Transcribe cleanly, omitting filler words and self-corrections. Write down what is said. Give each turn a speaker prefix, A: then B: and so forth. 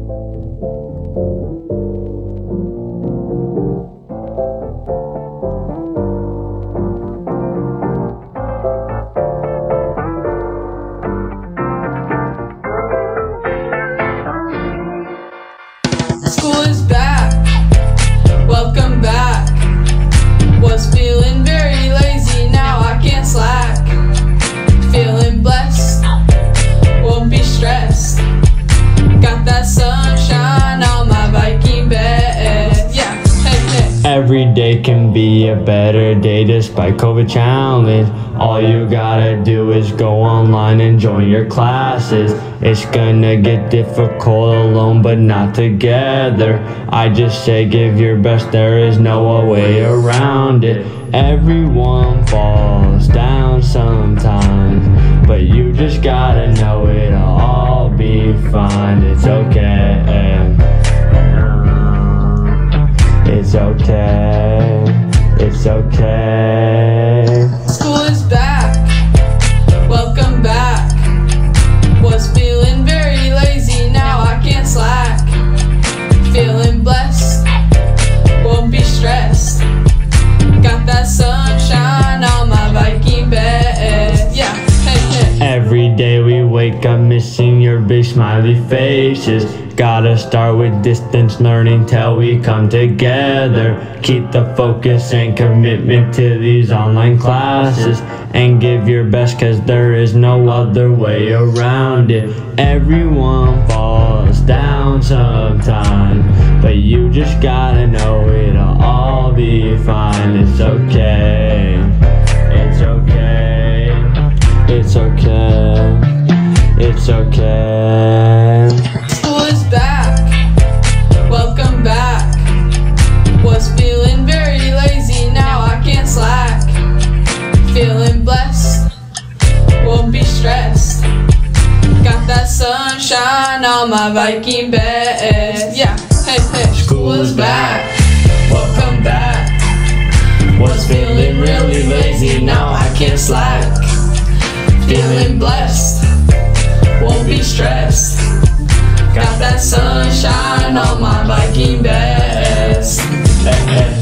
A: School is back, welcome back. Was feeling very lazy, now I can't slack. Feeling blessed, won't be stressed. Got that sunshine on my Viking bed, yeah, hey, hey.
B: Every day can be a better day despite COVID challenge. All you gotta do is go online and join your classes. It's gonna get difficult alone but not together. I just say give your best, there is no way around it. Everyone falls down sometimes, but you just gotta know it'll all be fine. It's okay. It's okay. It's okay.
A: School is back, welcome back. Was feeling very lazy, now I can't slack. Feeling blessed, won't be stressed. Got that sunshine on my Viking bed, yeah, hey, hey.
B: Every day we wake up missing your big smiley faces. Gotta start with distance learning till we come together. Keep the focus and commitment to these online classes, and give your best cause there is no other way around it. Everyone falls down sometimes, but you just gotta know it'll all be fine. It's okay. It's okay. It's okay. It's okay.
A: School is back, welcome back. Was feeling very lazy, now I can't slack. Feeling blessed, won't be stressed. Got that sunshine on my Viking bed, yeah, hey, hey.
B: School is back, welcome back. Was feeling really lazy, now I can't slack.
A: Feeling blessed, won't be stressed. Got that sunshine on my Viking bed.